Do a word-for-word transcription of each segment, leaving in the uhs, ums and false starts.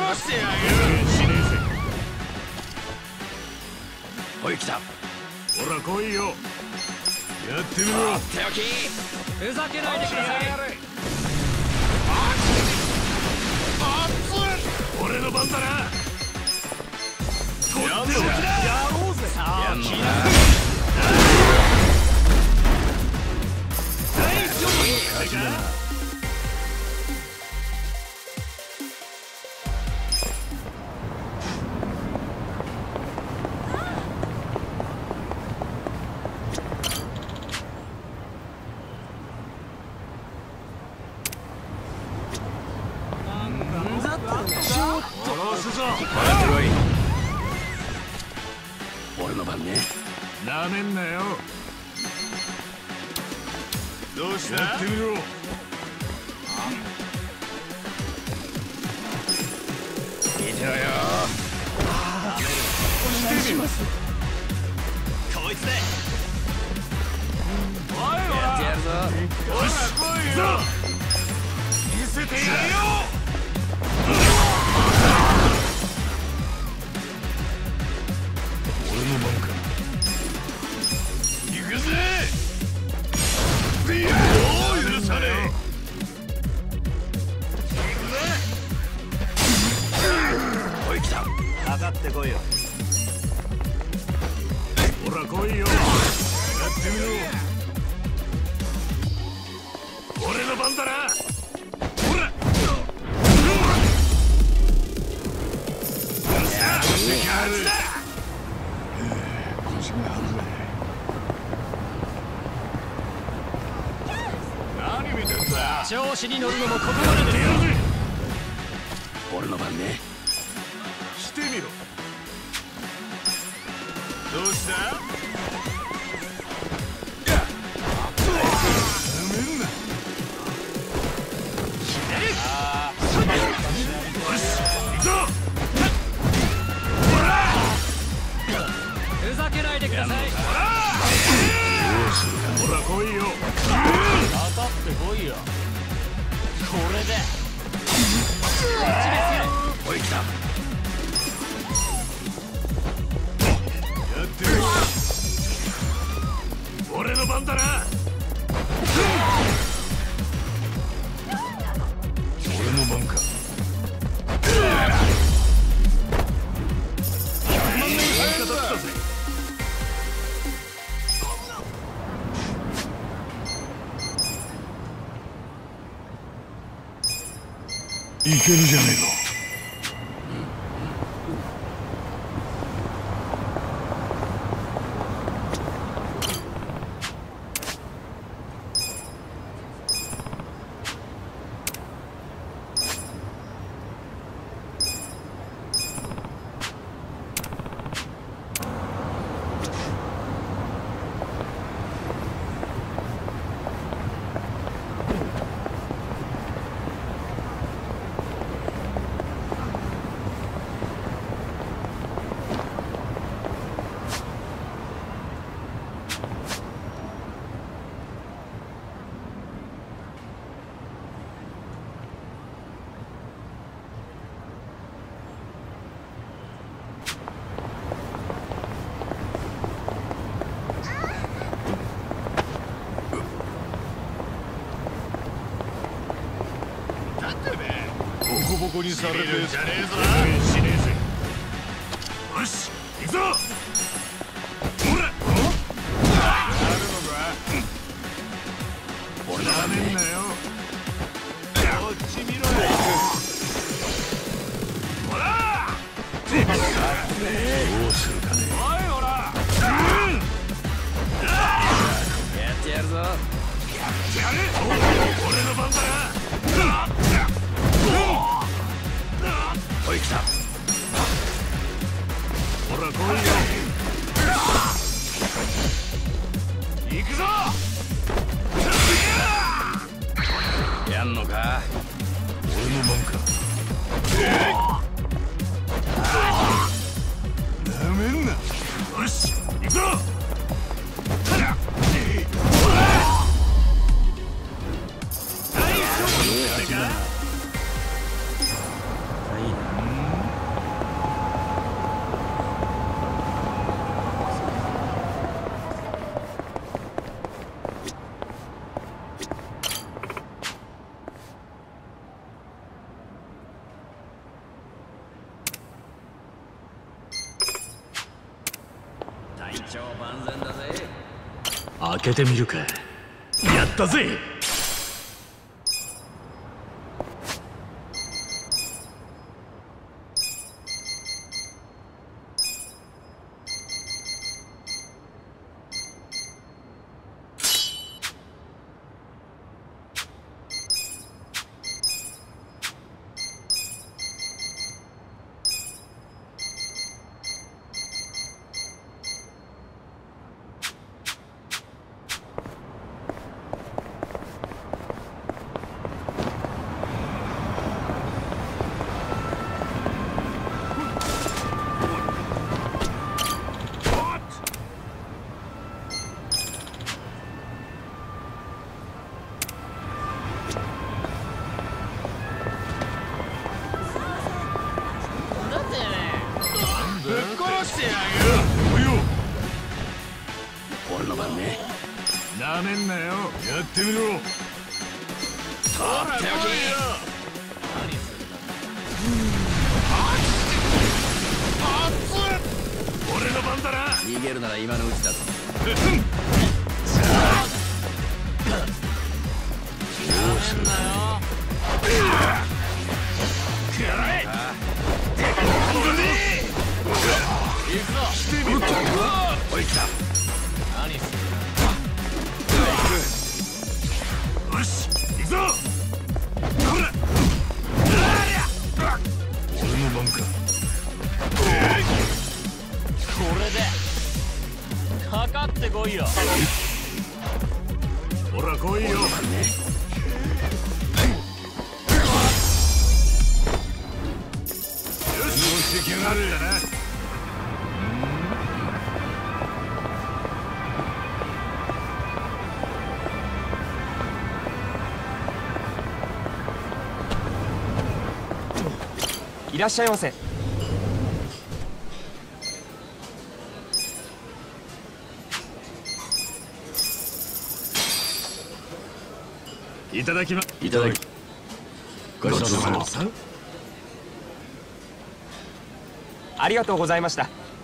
してやる。 おい来た。 ほら来いよ。やってみろ。 手置き。 ふざけないでください。 俺の番だな。とっておきだ。やろうぜ。さあ気な。大丈夫か。 俺の番ね。 なめんなよ。どうした？やってみろ。 見てろよ。 お願いします。 こいつで。 おいやってやるぞ。 おら来いよ。見せてやるよ。俺の番か。行くぜ。いや、もう許さねえ。行くぜ。 おい来た。 かかってこいよ。 ほら来いよ。やってみろ。俺の番だな。ほら。何見てんだ。 調子に乗るのもここまでですよ。 俺の番ね。 してみろ。どうした？ ふざけないでください。 ほら来いよ。 かかってこいよ。これでおい来た。 やってる。俺の番だな。俺の番か。ひゃくまんねん味方だぜ。いけるじゃねえか。ボコボコにされてじゃねえぞ。しねえぜ。よし行くぞ。ほら。やるのか。 俺のな番ね。 めんなよ。こっち見ろよ。ほら。どうするかね。おいほら。 やってやるぞ。 やってやれ。俺の番だな。 おい来た。 ほら来いよ。行くぞ。 やんのか。 俺の番か。なめんな。よし行くぞ。大丈夫か。 超万全だぜ。 開けてみるか。やったぜ。なめんなよ。やってみろ。とっておき。俺の番だな。 逃げるなら今のうちだぞ。 どうすんなよ。 くらえ。 行くぞ。 してみろ。 おい来た。 何する。 よし、行くぞ。ほら。俺の番か。 これでかかってこいよ。 ほら来いよ。よし、してきやがるんだな。 いらっしゃいませ。 いただきま。 いただき。ごちそうさま。 ありがとうございました。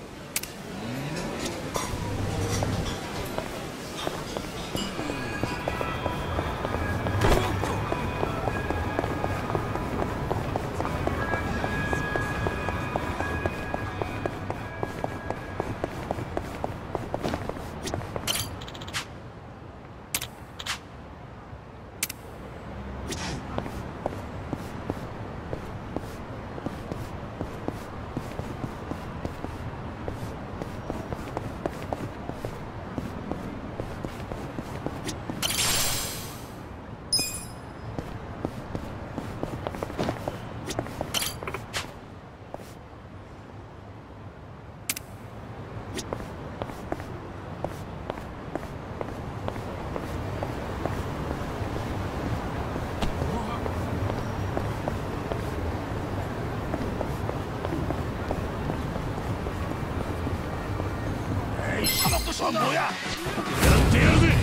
やってやるぜ。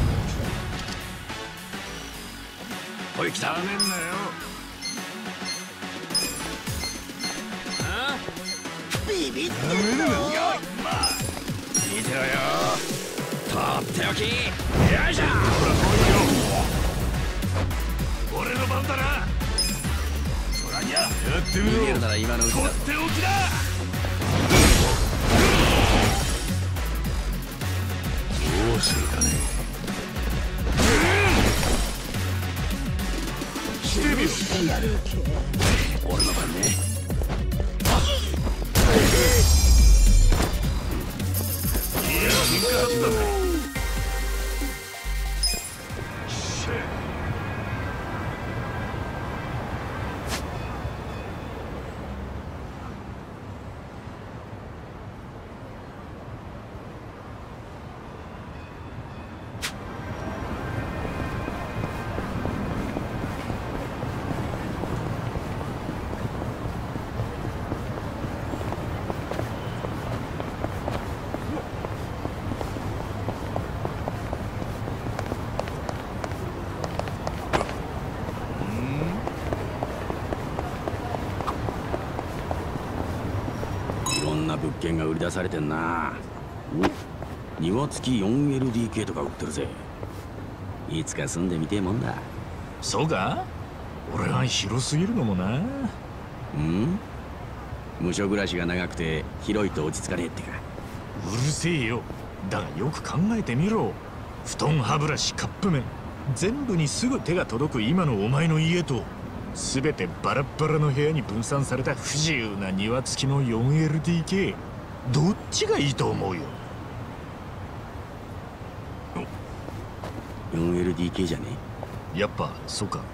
おい来た。 なめんなよ。 ビビッと見てろよ。とっておき。よいしょ。 ほら来いよ。俺の番だな。そらにゃ。やってみろ。 逃げるなら今のうちだ。 とっておきだ。どうするかね。してみろ。 俺の番ね。 いや、引っかかったぜ。 いろんな物件が売り出されてんな。 庭付き よんエルディーケー とか売ってるぜ。いつか住んでみてえもんだ。 そうか？俺は広すぎるのもな。 うん？無所暮らしが長くて広いと落ち着かねえってか。 うるせえよ。だがよく考えてみろ。布団、歯ブラシ、カップ麺、全部にすぐ手が届く今のお前の家と、全てバラッバラの部屋に分散された不自由な庭付きの よんエルディーケー、 どっちがいいと思うよ。 よんエルディーケー じゃねえ？やっぱそうか。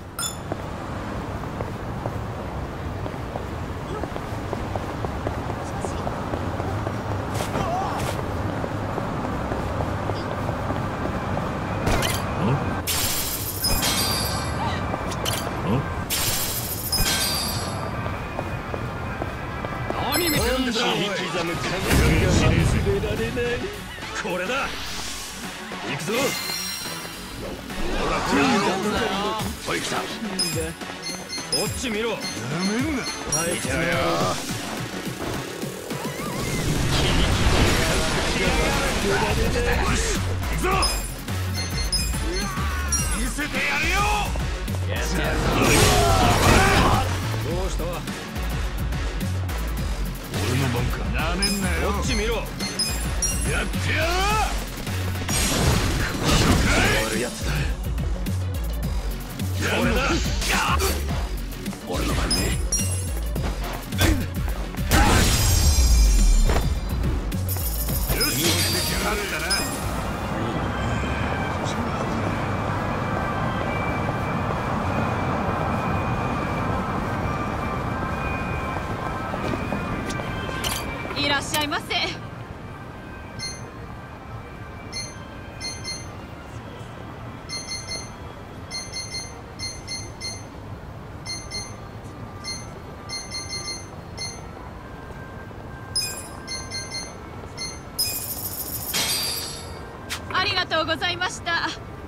これだ。行くぞ。ほらほら。 おい来た。 こっち見ろ。やめんな。見てろよ。よし、行くぞ。見せてやるよ。やってやるぞ。どうした？俺の番か。なめんなよ。こっち見ろ。やってやる。終わるやつだ。これだ。 俺の番ね。 よし、勝ったな。 いらっしゃいませ。ありがとうございました。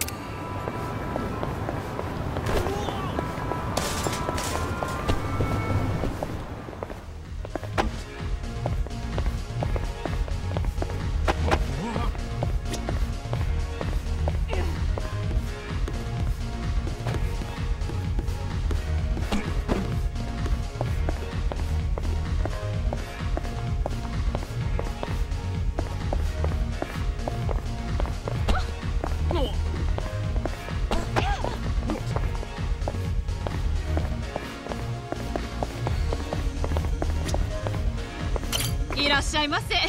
いらっしゃいませ。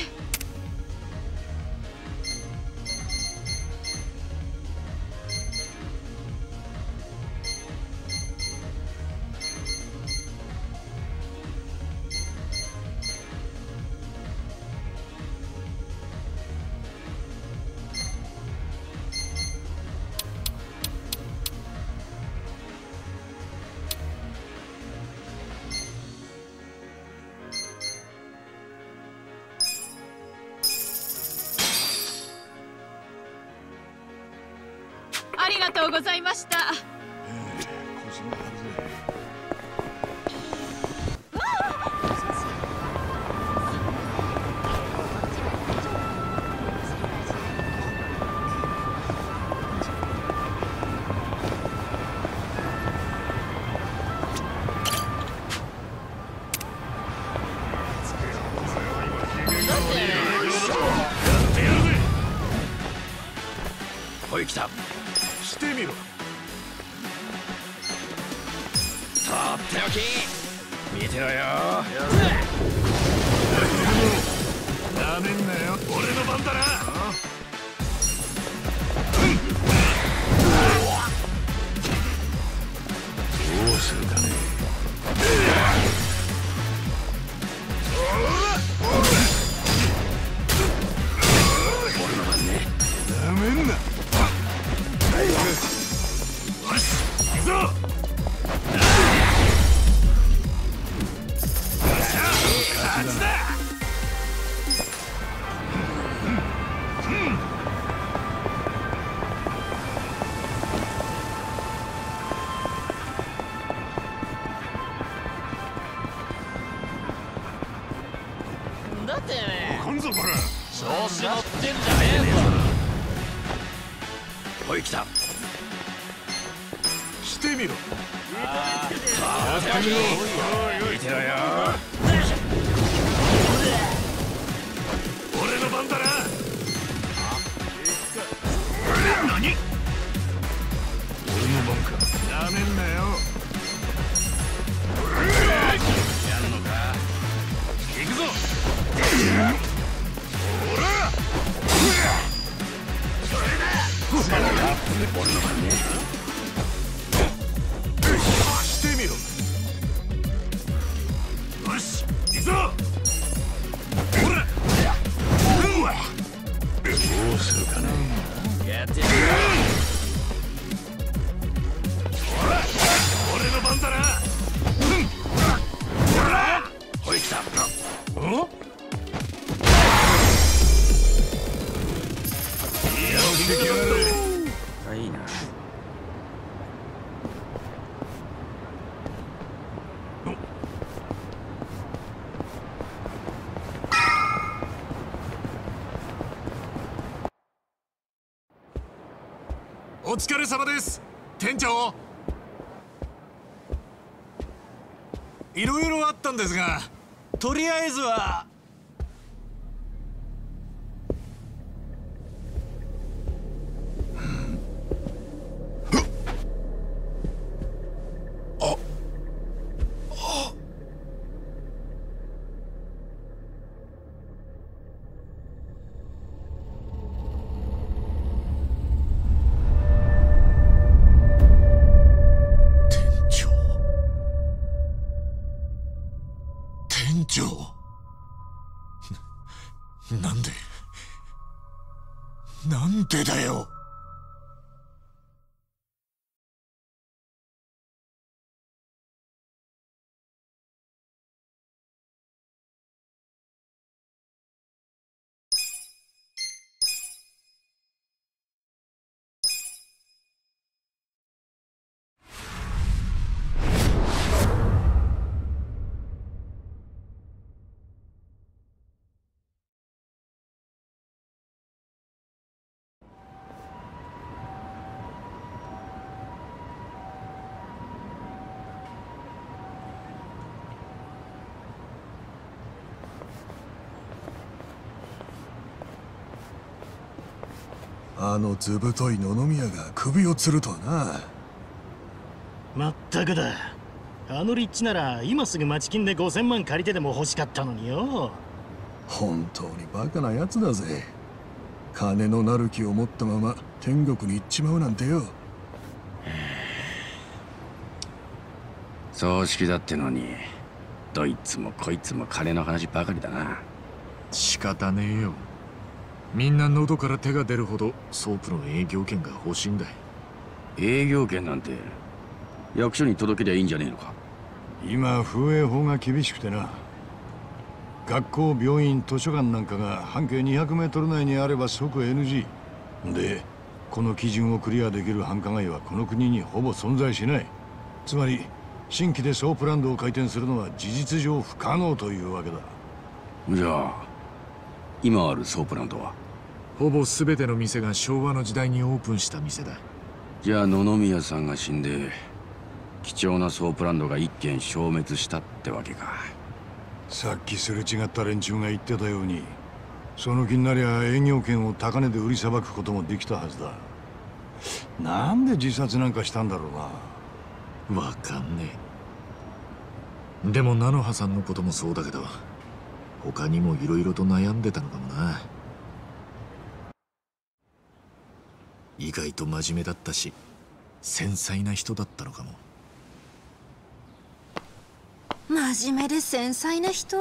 ありがとうございました。 おい来た。 してみろ。 とっておき。見てろよ。 なめんなよ。俺の番だな。どうするかね。 俺の番ね。 なめんな。よし、行くぞ。勝ちだ。 だって来んぞこら。 調子乗ってじゃねえぞ。 おい来た。 来てみろ。 やってみろ。見てろよ。 俺の番だな。何？俺の番か。なめんなよ。 やんのか。行くぞ。 ほら。 俺の番ね。 来てみろ。よし、行くぞ。ほら。どうするかな。 やってみろ。 ほら、俺の番だな。ほら、 おい来た。 お？ あ、いいな。 お疲れ様です、店長。いろいろあったんですが、とりあえずは。店長、なんでなんでだよ。あの図太い野々宮が首を吊るとはな。 まったくだ。あの立地なら今すぐ町金でごせんまん借りてでも欲しかったのによ。 本当にバカなやつだぜ。金のなる木を持ったまま天国に行っちまうなんてよ。 葬式だってのにどいつもこいつも金の話ばかりだな。 仕方ねえよ。みんな喉から手が出るほどソープの営業権が欲しいんだ。 営業権なんて役所に届けりゃいいんじゃねえのか。 今風営法が厳しくてな。学校、病院、図書館なんかが半径にひゃくメートル内にあれば即 エヌジー で、この基準をクリアできる繁華街はこの国にほぼ存在しない。つまり新規でソープランドを開店するのは事実上不可能というわけだ。 じゃあ今あるソープランドはほぼ全ての店が昭和の時代にオープンした店だ。 じゃあ野々宮さんが死んで貴重なソープランドが一軒消滅したってわけか。 さっきすれ違った連中が言ってたように、その気になりゃ営業権を高値で売りさばくこともできたはずだ。なんで自殺なんかしたんだろうな。 わかんねえ。でも菜の葉さんのこともそうだけど、他にもいろいろと悩んでたのかもな。意外と真面目だったし繊細な人だったのかも。 真面目で繊細な人？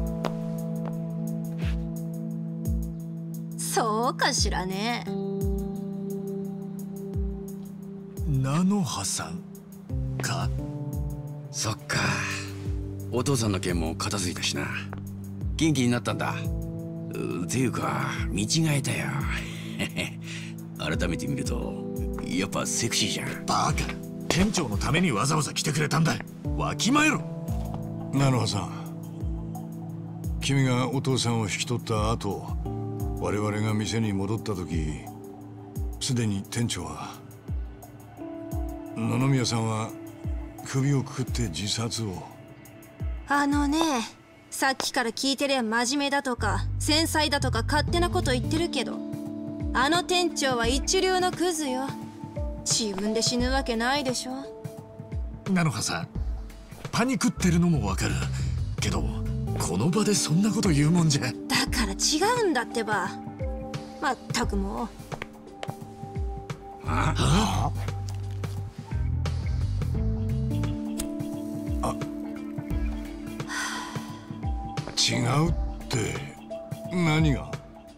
そうかしらね。 菜の葉さんか。 そっか。お父さんの件も片付いたしな。元気になったんだ。うていうか見違えたよ。改めて見るとやっぱセクシーじゃん。 バカ。店長のためにわざわざ来てくれたんだ。わきまえろ。 菜の葉さん、君がお父さんを引き取った後、 我々が店に戻った時、すでに店長は、野々宮さんは首をくくって自殺を。 あのね、さっきから聞いてりゃ真面目だとか繊細だとか勝手なこと言ってるけど、あの店長は一流のクズよ。自分で死ぬわけないでしょ。 菜の葉さん、パニクってるのもわかるけど、この場でそんなこと言うもんじゃ。 だから違うんだってば。まったくもう。 あああ違うって何が？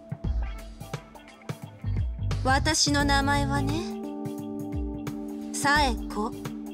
私の名前はね、サエコ。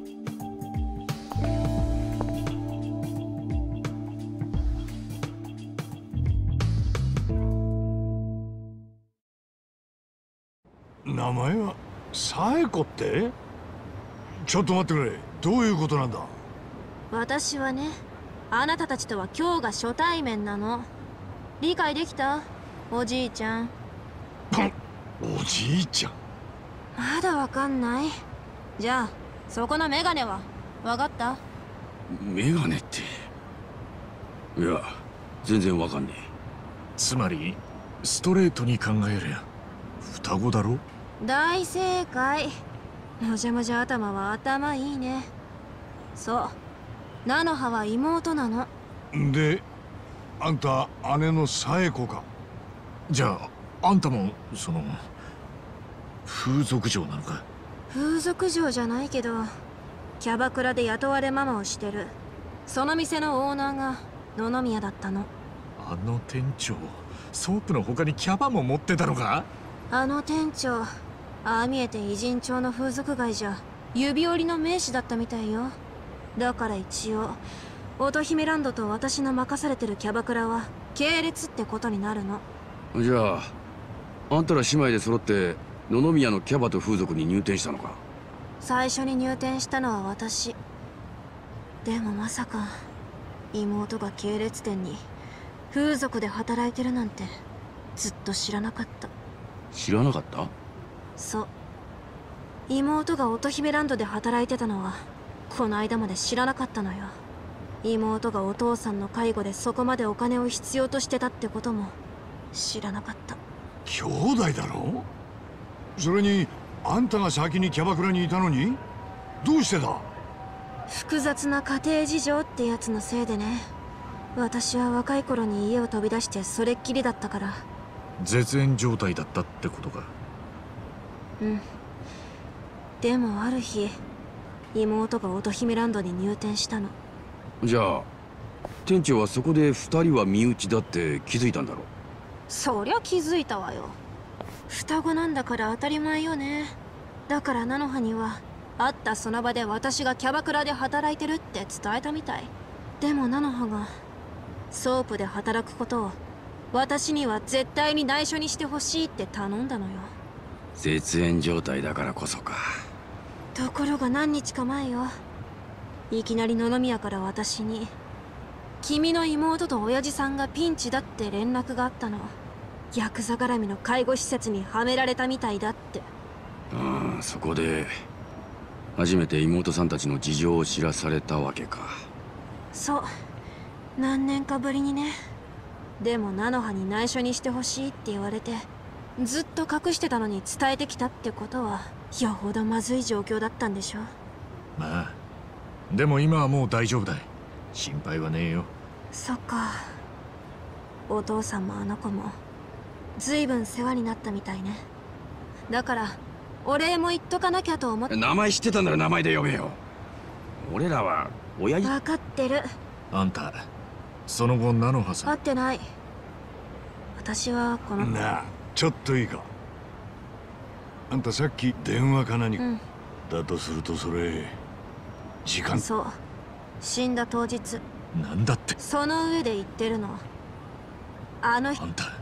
名前はサエコって？ちょっと待ってくれ、どういうことなんだ？ 私はね、あなたたちとは今日が初対面なの。理解できた？おじいちゃん。 おじいちゃん？ まだわかんない？じゃあそこのメガネはわかった？ メガネって。いや、全然わかんねえ。 つまりストレートに考えりゃ双子だろ。 大正解。もじゃもじゃ頭は頭いいね。そう、菜の葉は妹なの。 で、あんた姉のサエコか？ じゃああんたもその風俗嬢なのか？ 風俗嬢じゃないけど、キャバクラで雇われママをしてる。その店のオーナーが野々宮だったの。 あの店長、ソープの他にキャバも持ってたのか？ あの店長、ああ見えて偉人町の風俗街じゃ指折りの名士だったみたいよ。だから一応乙姫ランドと私の任されてるキャバクラは系列ってことになるの。 じゃああんたら姉妹で揃って野々宮のキャバと風俗に入店したのか？ 最初に入店したのは私。でもまさか妹が系列店に風俗で働いてるなんてずっと知らなかった。 知らなかった？ そう、妹が乙姫ランドで働いてたのはこの間まで知らなかったのよ。妹がお父さんの介護でそこまでお金を必要としてたってことも知らなかった。 兄弟だろ？それにあんたが先にキャバクラにいたのにどうしてだ？ 複雑な家庭事情ってやつのせいでね。私は若い頃に家を飛び出してそれっきりだったから。 絶縁状態だったってことか？ うん。でもある日、妹が乙姫ランドに入店したの。 じゃあ店長はそこで二人は身内だって気づいたんだろう？ そりゃ気づいたわよ。双子なんだから当たり前よね。だから菜の葉には会ったその場で私がキャバクラで働いてるって伝えたみたい。でも菜の葉がソープで働くことを私には絶対に内緒にしてほしいって頼んだのよ。 絶縁状態だからこそか。 ところが何日か前よ、いきなり野々宮から私に君の妹と親父さんがピンチだって連絡があったの。ヤクザ絡みの介護施設にはめられたみたいだって。 ああ、そこで初めて妹さんたちの事情を知らされたわけか。 そう、何年かぶりにね。でも菜の葉に内緒にしてほしいって言われて、ずっと隠してたのに伝えてきたってことはよほどまずい状況だったんでしょ。 まあでも今はもう大丈夫だ。心配はねえよ。 そっか。お父さんもあの子も随分世話になったみたいね。だからお礼も言っとかなきゃと思って。 名前知ってたなら名前で呼べよ。俺らは親父。 分かってる。 あんたその後菜の葉さん。 会ってない。私はこのなあ、ちょっといいか。あんたさっき電話か何か、 うん、 だとするとそれ時間。 そう、死んだ当日。 なんだって。 その上で言ってるの、あのあんた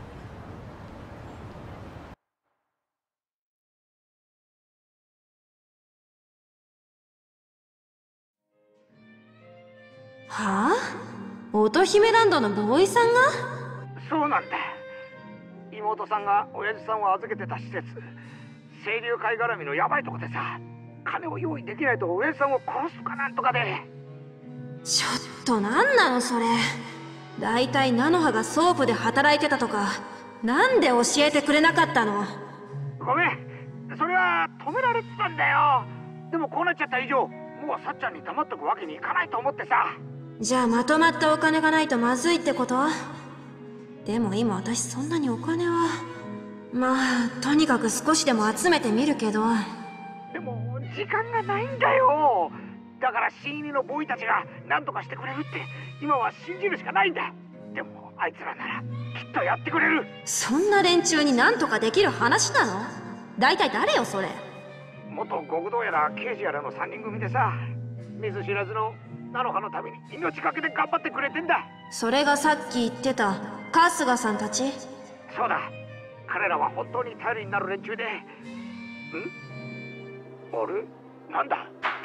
はあ？乙姫ランドのボーイさんが？ そうなんだ。 妹さんが親父さんを預けてた施設、清流会絡みのヤバいとこでさ、金を用意できないと親父さんを殺すかなんとかで。 ちょっとなんなのそれ。だいたい菜の葉がソープで働いてたとかなんで教えてくれなかったの？ ごめん、それは止められてたんだよ。でもこうなっちゃった以上、もうさっちゃんに黙っとくわけにいかないと思ってさ。 じゃあまとまったお金がないとまずいってこと？でも今私そんなにお金は。まあとにかく少しでも集めてみるけど。 でも時間がないんだよ。だから新入りのボーイたちが何とかしてくれるって今は信じるしかないんだ。でもあいつらならきっとやってくれる。 そんな連中に何とかできる話なの？大体誰よそれ。 元極道やら刑事やらのさんにん組でさ、見ず知らずの菜の葉のために命かけて頑張ってくれてんだ。それがさっき言ってた春日さんたち？ そうだ、彼らは本当に頼りになる連中で。ん？あれ？なんだ？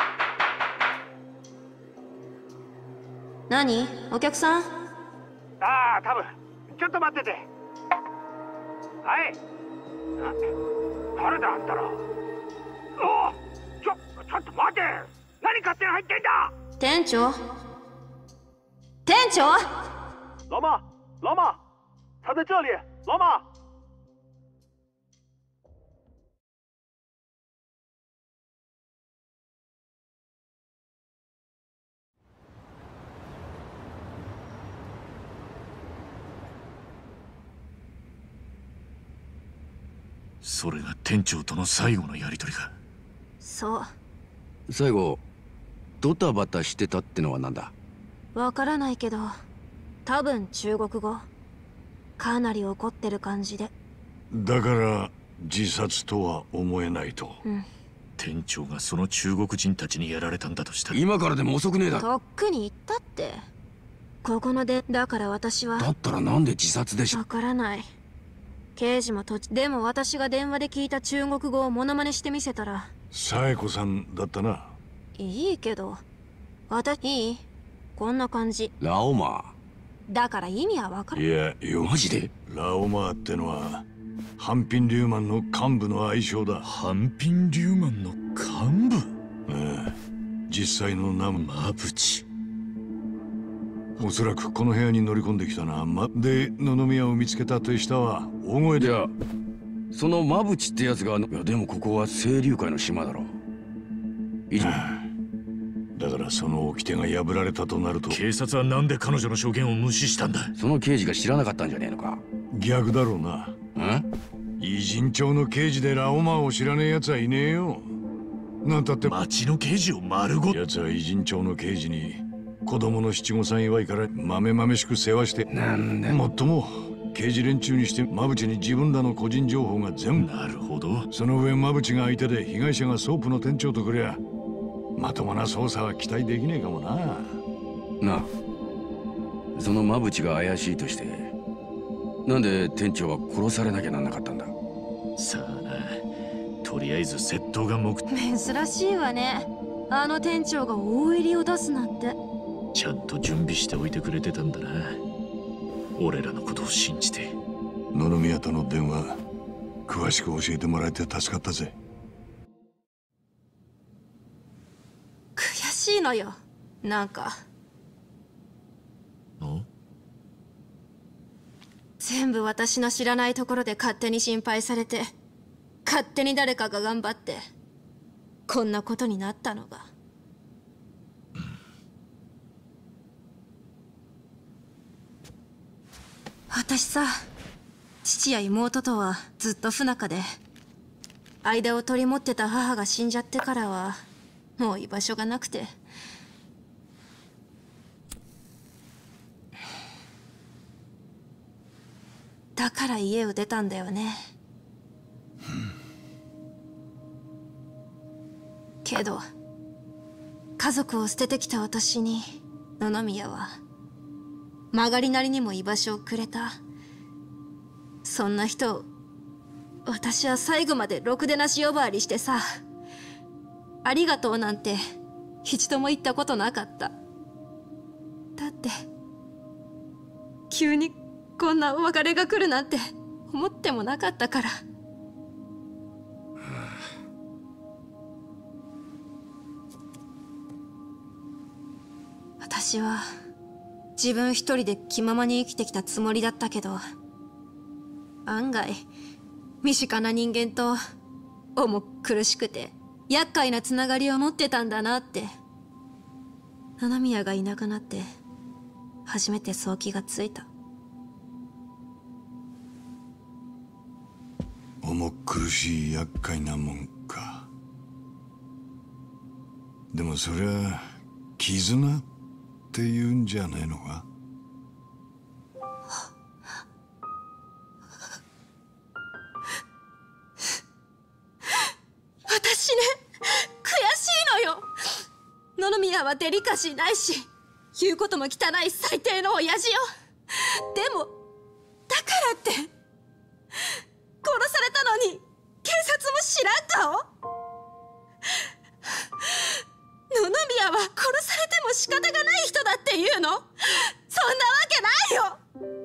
何？お客さん？ ああ、多分。ちょっと待ってて。はい。な、誰だあんたら。おお、ちょ、ちょっと待て。何勝手に入ってんだ。 店長？店長？ 老妈，老妈，他在这里，老妈。 それが店長との最後のやりとりか。 そう。 最後ドタバタしてたってのはなんだ？ わからないけど多分中国語。かなり怒ってる感じで。 だから自殺とは思えないと。 うん。 店長がその中国人たちにやられたんだとしたら今からでも遅くねえだろ。 とっくに言ったって。ここのでだから私は。 だったらなんで自殺でしょ。 わからない。刑事もとちでも私が電話で聞いた中国語をモノマネしてみせたら。 紗恵子さんだったな。 いいけど私いいこんな感じ。 ラオマだから意味はわかる。 いやよ、 マジでラオマーってのはハンピン・リューマンの幹部の愛称だ。 ハンピン・リューマンの幹部？ ああ、実際の名前マブチ。 おそらくこの部屋に乗り込んできたな。ま、で野々宮を見つけた手下は大声で。 いや、そのマブチってやつが。いやでもここは清流会の島だろ。以上。 だからその掟が破られたとなると。 警察はなんで彼女の証言を無視したんだ？ その刑事が知らなかったんじゃねえのか。 逆だろうな。 ん？ 偉人町の刑事でラオマーを知らねえ奴はいねえよ。なんたって町の刑事を丸ごと。 奴は偉人町の刑事に子供の七五三祝いから豆々しく世話して。 なんだ。 もっとも刑事連中にしてマブチに自分らの個人情報が全部。 なるほど。 その上マブチが相手で被害者がソープの店長とくりゃまともな捜査は期待できねえかもな。 なあ、そのマブチが怪しいとしてなんで店長は殺されなきゃなんなかったんだ？ さあな、とりあえず窃盗が目的。 珍しいわね、あの店長が大入りを出すなんて。 ちゃんと準備しておいてくれてたんだな。俺らのことを信じて。 野々宮との電話詳しく教えてもらえて助かったぜ。 悔しいのよ、なんか。 ん？ 全部私の知らないところで勝手に心配されて、勝手に誰かが頑張ってこんなことになったのが。私さ、父や妹とはずっと不仲で、間を取り持ってた母が死んじゃってからはもう居場所がなくて。だから家を出たんだよね。けど家族を捨ててきた私に野々宮は曲がりなりにも居場所をくれた。そんな人を私は最後までろくでなし呼ばわりしてさ、ありがとうなんて一度も言ったことなかった。だって急にこんなお別れが来るなんて思ってもなかったから。私は自分一人で気ままに生きてきたつもりだったけど、案外身近な人間と重苦しくて厄介なつながりを持ってたんだなって、七宮がいなくなって初めてそう気がついた。 重苦しい厄介なもんか。でもそりゃ絆って言うんじゃねえのか。 私ね、悔しいのよ。野々宮はデリカシーないし、言うことも汚い最低の親父よ。でもだからって殺されたのに警察も知らん顔。野々宮は殺されても仕方がない人だっていうの？そんなわけないよ。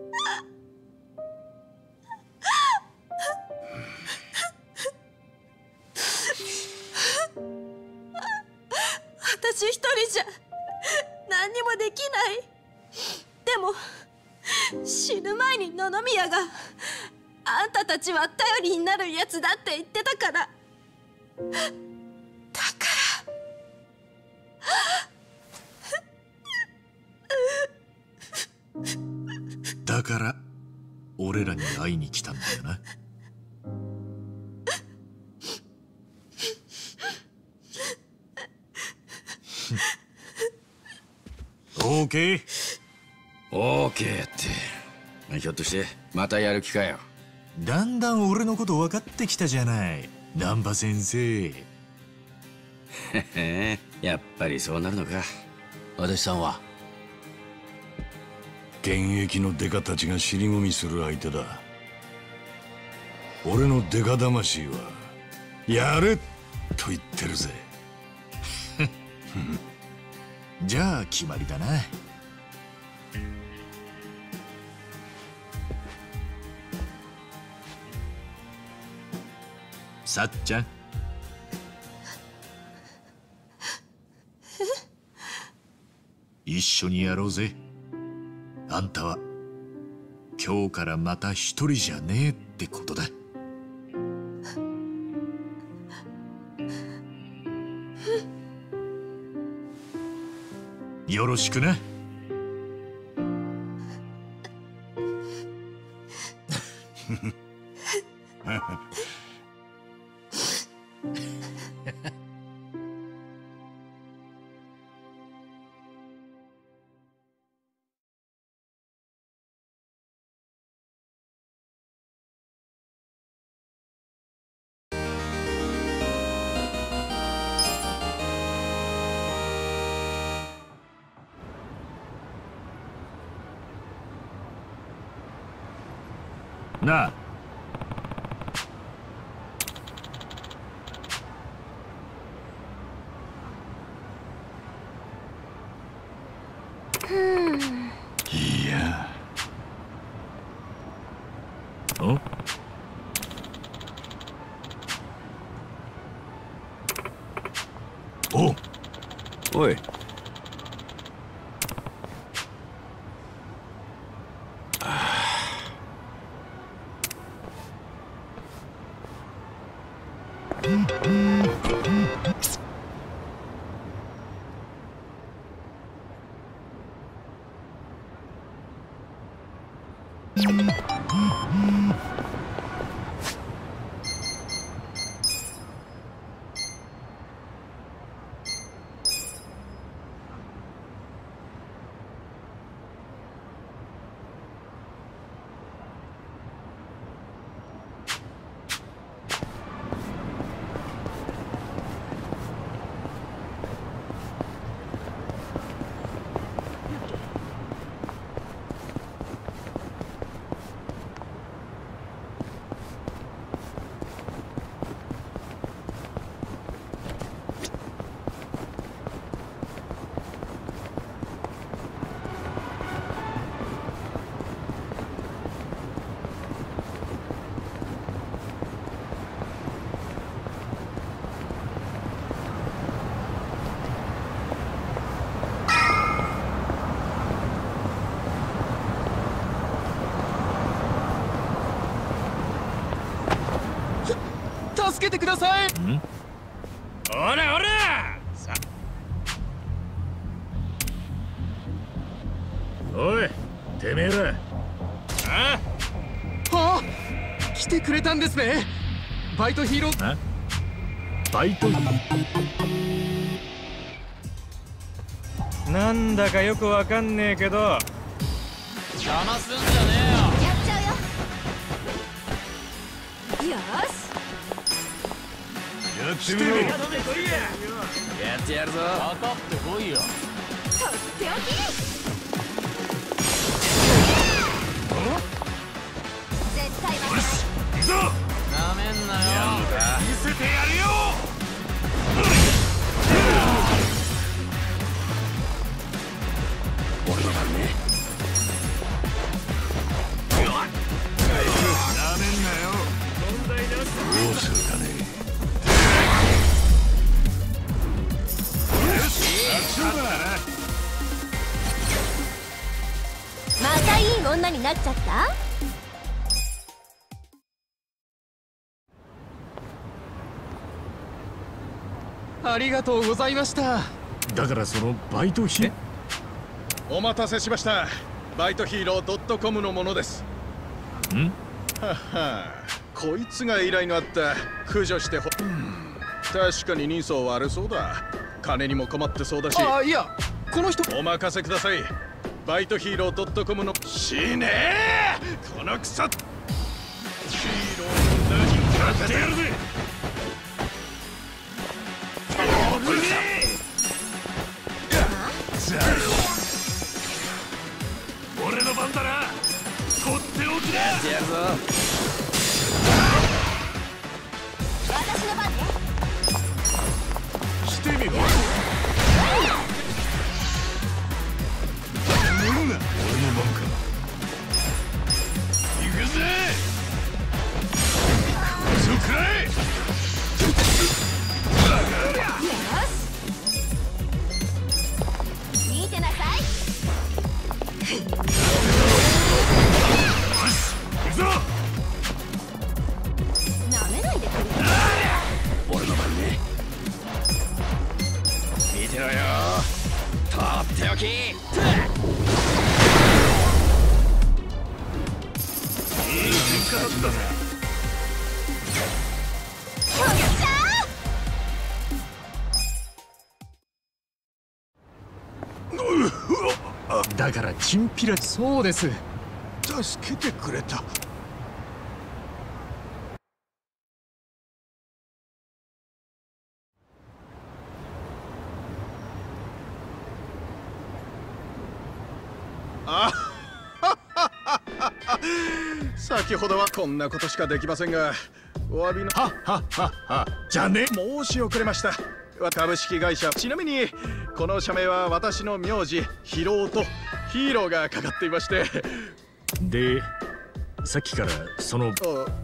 私一人じゃ何にもできない。でも死ぬ前に野々宮があんたたちは頼りになるやつだって言ってたから、だからだから俺らに会いに来たんだよな。オーケーオーケーってひょっとしてまたやる気かよ。 だんだん俺のこと分かってきたじゃない、難波先生。 へへ、やっぱりそうなるのか。お弟子さんは現役のデカたちが尻込みする相手だ。俺のデカ魂はやれと言ってるぜ。 じゃあ決まりだな。さっちゃん、一緒にやろうぜ。あんたは今日からまた一人じゃねえってことだ。よろしくな。なあ、 いや、 おおおい、 助けてください。 んおらおらさおいてめえら。 あはあ、来てくれたんですね。バイトヒーロー。 あバイトなんだかよくわかんねえけど、 邪魔すんじゃねやっちゃうよ。よやってみろ。 えよやってやるぞ。 し、とっておき。絶対負けない。 行くぞ。なめんなよ。見せてやるよ。俺の番ね。 なめんなよ。どうするかね。よし、アクションだ。 またいい女になっちゃった。 ありがとうございました。 だからそのバイト費。 お待たせしました。バイトヒーロードットコムのものです。 んはは、こいつが依頼のあった駆除してほ、うん、確かに人相悪そうだ。金にも困ってそうだし。 あ、いや、この人。 お任せください。バイトヒーロードットコムの死ねーこのクソヒーローの名にかけてやるぜ。 俺の番だな。とっておきだ。 やってやるぞ。 私の番ね。 してみろ。 俺の番か。 行くぜ。そくらえ。 見てなさい。 行くぞ。 なめないでくれ。 俺の番ね。見てろよ。とっておき。 いい結果だったぜ。 よっしゃー。 だからチンピラ。 そうです。 助けてくれた。 あ先ほどはこんなことしかできませんが、お詫びの。 はっはっはっは。じゃね。 申し遅れました。株式会社、ちなみにこの社名は私の名字ヒロとヒーローがかかっていまして。 でさっきからその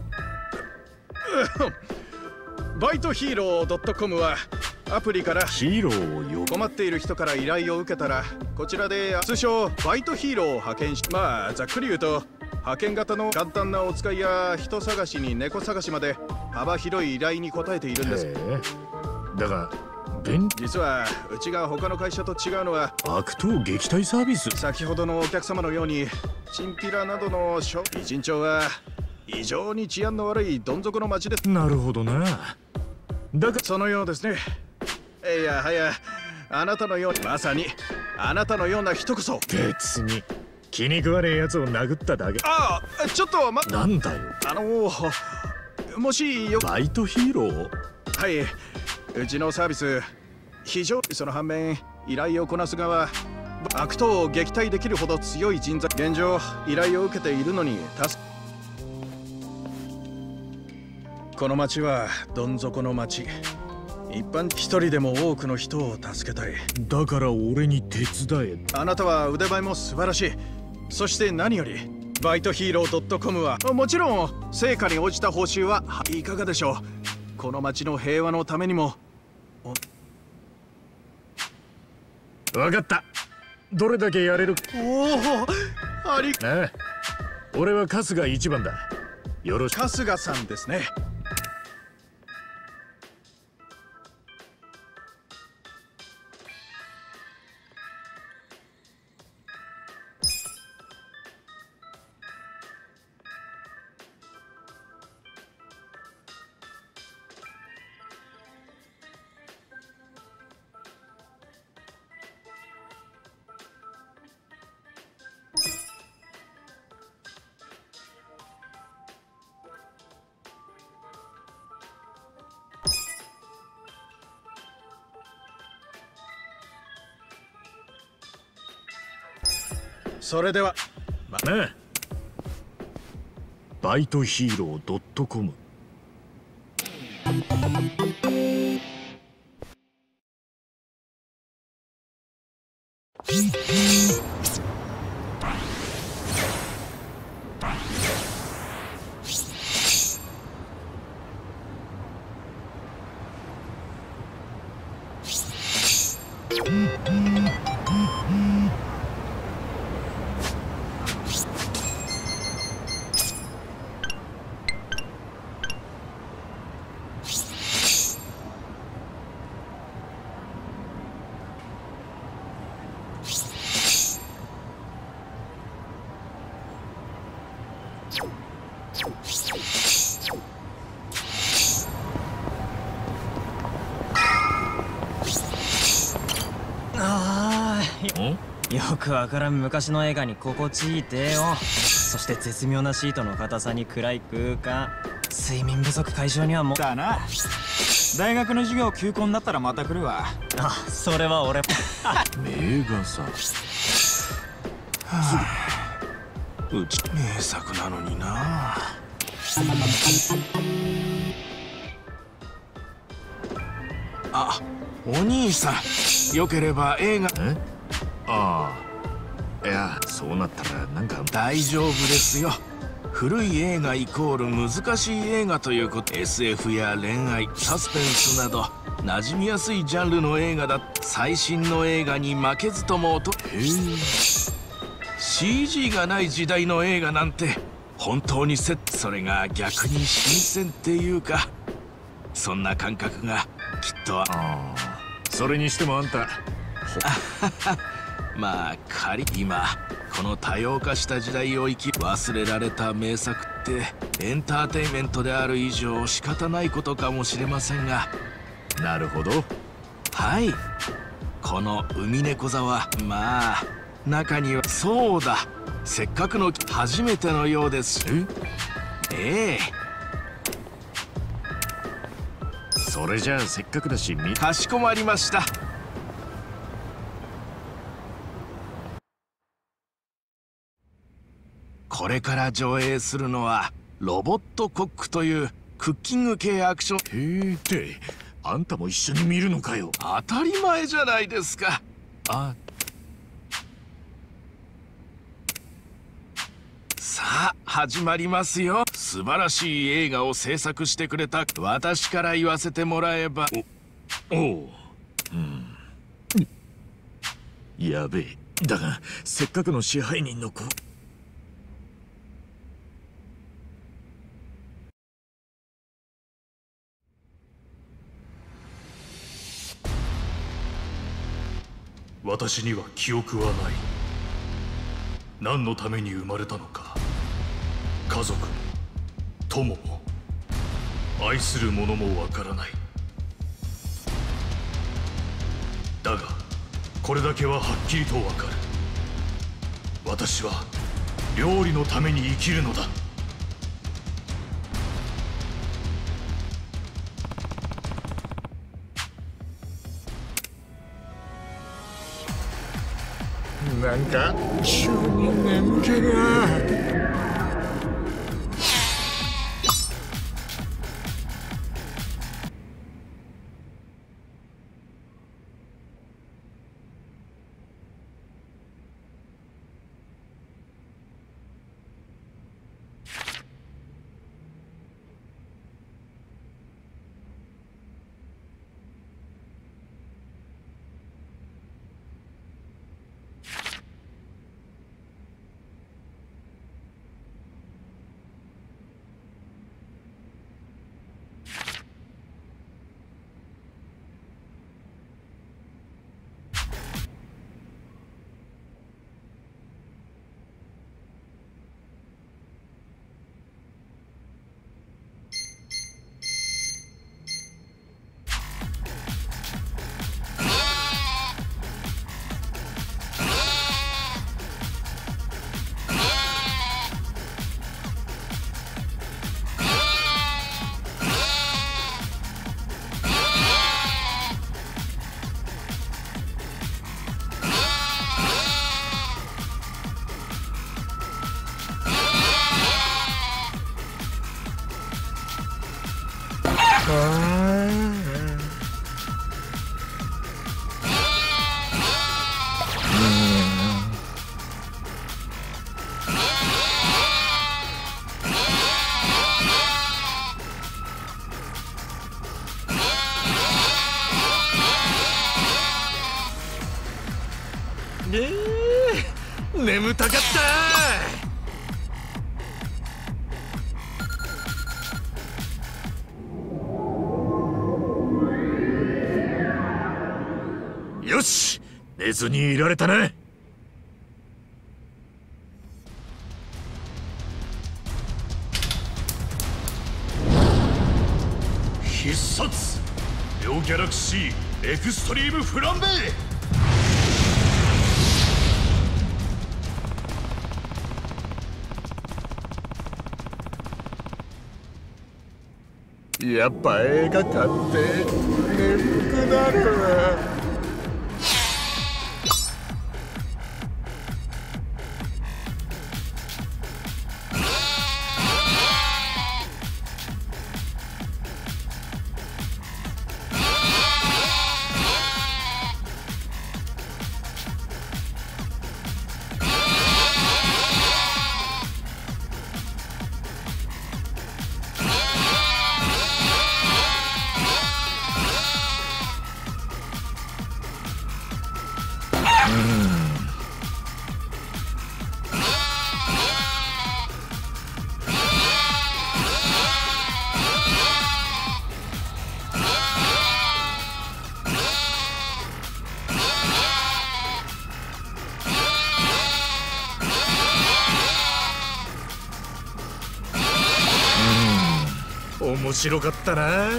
バイトヒーロー .com はアプリからヒーローを呼ぶ。 困っている人から依頼を受けたら、こちらで通称バイトヒーローを派遣し、まあざっくり言うと派遣型の簡単なお使いや人探しに猫探しまで幅広い依頼に応えているんです。 だが便実はうちが他の会社と違うのは、 悪党撃退サービス。 先ほどのお客様のようにチンピラなどの諸偉人町は異常に治安の悪いどん底の町です。 なるほどな。だがそのようですね。いやはや、あなたのように、まさにあなたのような人こそ。 別に気に食わねえやつを殴っただけ。 ああ、ちょっとま、 なんだよ。 あのもしよ。 バイトヒーロー。 はい、うちのサービス非常に、その反面依頼をこなす側、悪党を撃退できるほど強い人材。現状依頼を受けているのに助この町はどん底の町。一般一人でも多くの人を助けたい。 だから俺に手伝え。 あなたは腕前も素晴らしい。そして何よりバイトヒーロー .com はもちろん成果に応じた報酬はいかがでしょう。この町の平和のためにも。 分かった。どれだけやれる。 おお、ありああ、俺は春日一番だ。よろしく。 春日さんですね。 それではまあね。バイトヒーロー .com。 ああ、よくわからん昔の映画に心地いい低音、そして絶妙なシートの硬さに暗い空間、睡眠不足解消にはもうだな。大学の授業休校になったらまた来るわ。 あ、それは俺名画さ。 はあ、うち名作なのにな。あ、お兄さん、よければ映画。 え？ああ、いや、そうなったらなんか大丈夫ですよ。古い映画イコール難しい映画ということ。 エスエフ や恋愛、サスペンスなど馴染みやすいジャンルの映画だ。最新の映画に負けずともと。へえ。シージー がない時代の映画なんて本当にセット。それが逆に新鮮っていうか、そんな感覚がきっと。 ああ、それにしてもあんたまあ仮今この多様化した時代を生き、忘れられた名作ってエンターテインメントである以上仕方ないことかもしれませんが。 なるほど。 はい、この海猫座はまあ中には。そうだ、せっかくの初めてのようです。ええ。 それじゃあせっかくだし、みかしこまりました。これから上映するのはロボットコックというクッキング系アクション。 へえ、ってあんたも一緒に見るのかよ。 当たり前じゃないですか。 あ、 さあ始まりますよ。素晴らしい映画を制作してくれた私から言わせてもらえば。 おお、うん、やべえ。だがせっかくの支配人の子。 私には記憶はない。何のために生まれたのか、家族も友も愛する者もわからない。だがこれだけははっきりとわかる。私は料理のために生きるのだ。 なんか急に眠気が。 眠たかった。よし、寝ずにいられたな。 必殺両ギャラクシーエクストリームフランベ。 やっぱ映画館って眠くなるわ。面白かったな。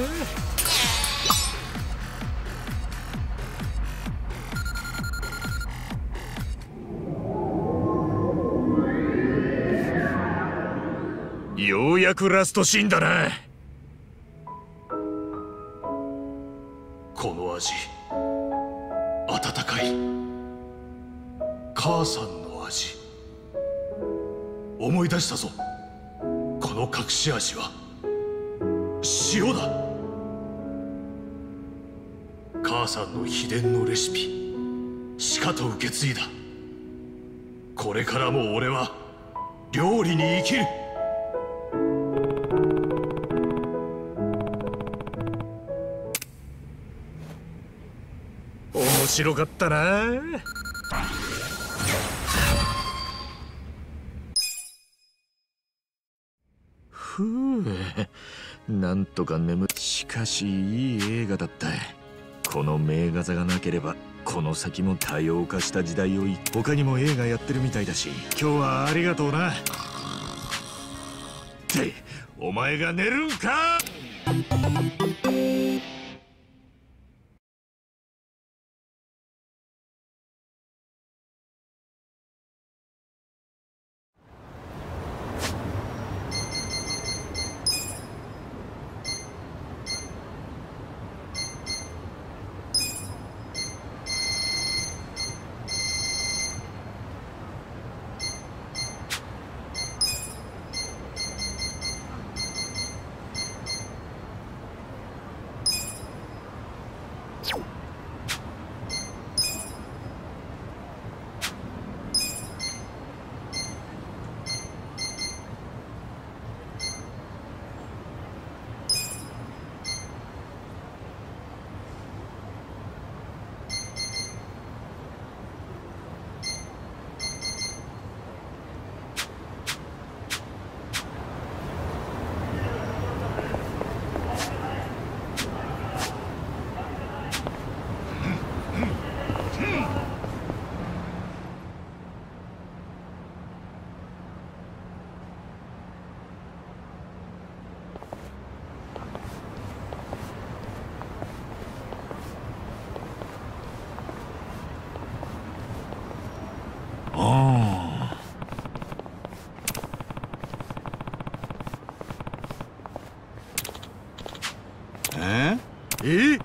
ようやくラストシーンだな。 この味温かい母さんの味。思い出したぞ。この隠し味は塩だ。母さんの秘伝のレシピしかと受け継いだ。これからも俺は料理に生きる。 面白かったな。ふう、なんとか眠。しかしいい映画だった。この名画座がなければこの先も多様化した時代を他にも映画やってるみたいだし、今日はありがとうな。ってお前が寝るんか。え？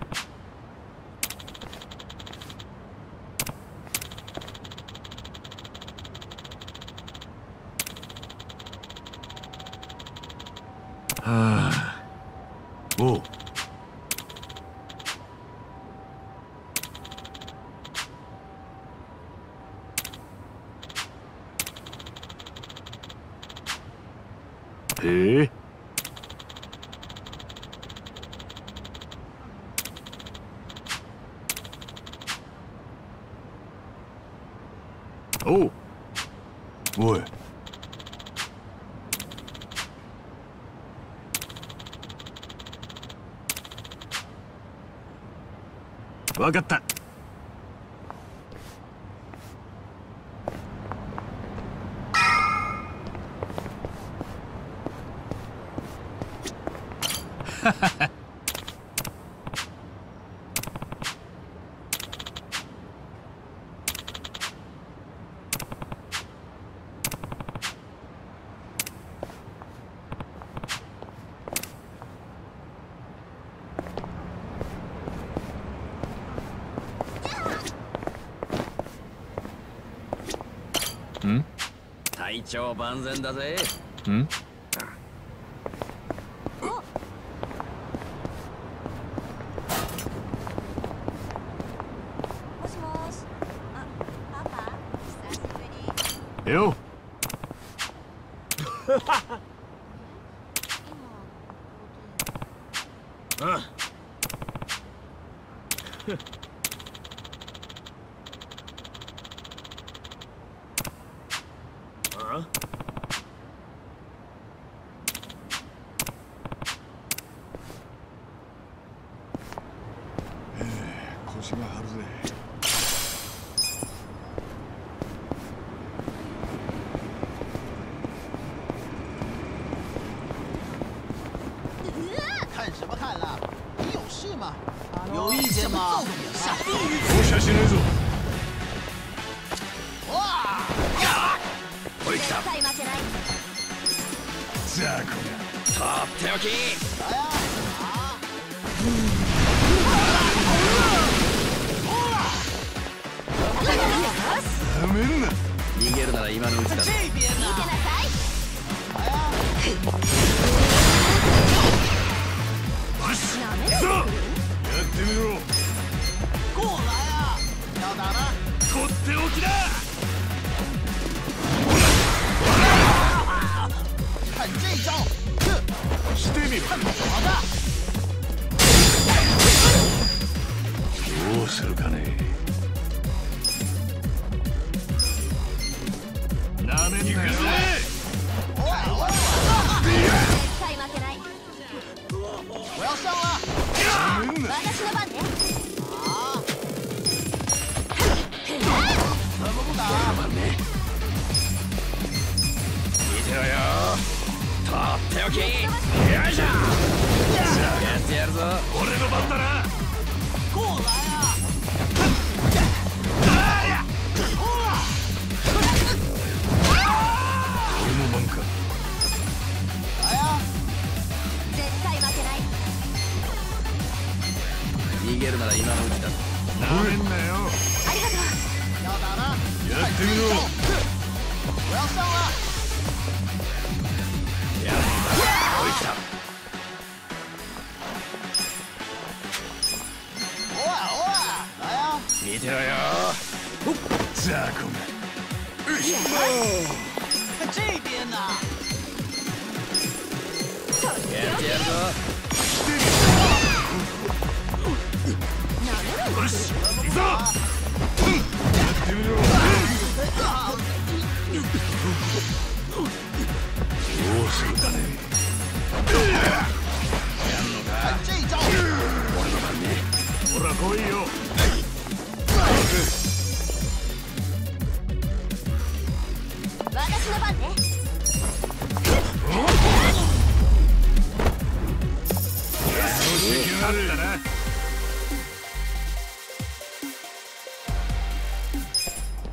はあ。おう、 へえ。おう。 おい。 わかった。ははは。 ん？体調万全だぜ。 ん？よ。 うん。あ？ 腰が張るぜ。 看什么看了？你有事吗？有意见吗？ 放射しねえぞ。 哇！ これ来た。 ザコが。 とっておき。 やめんな。 逃げるなら今のうちだ。 这边呢？ よし。行くぞ。やってみろ。 过来啊！要打吗？ とっておきだ。 看这招！ してみろ。 好的。 どうするかね。なめんなよ。 我要上了。 私の番ね。 怎么不打？ 見てろよ。とっておき。よいしょ。やってやるぞ。 俺の番だな。 过来啊！ 俺の番か。 来呀！ 絶対負けない。 逃げるなら今のうちだ。 なめんなよ。 ありがとう。 要打吗？ やってみろ。 我要上了。 やった。こいつだ。 おわおわ！来呀！ 見てろよ。 ザコが。 看这边呢！ やってやるぞ。 よし、行くぞ。やってみろ。どうするかね。 やんのか。 看这招！ 俺の番ね。 ほら来いよ。 私の番ね。 あったな。